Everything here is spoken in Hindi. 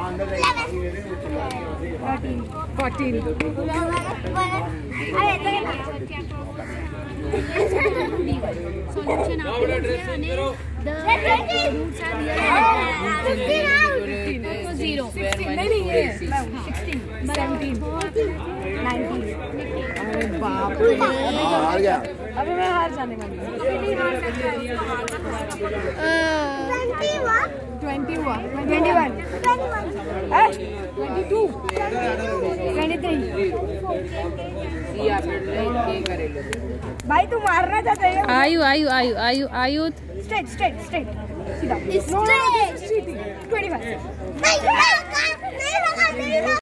14 Solution after the roots are real. 0. 16 नहीं ये 16 17 19 अरे बाप रे हार गया। अभी मैं हार जाने वाली हूँ। 20 हुआ 21 22 23 भाई तू मारना चाहते है। आयु स्ट्रेट सीधा 25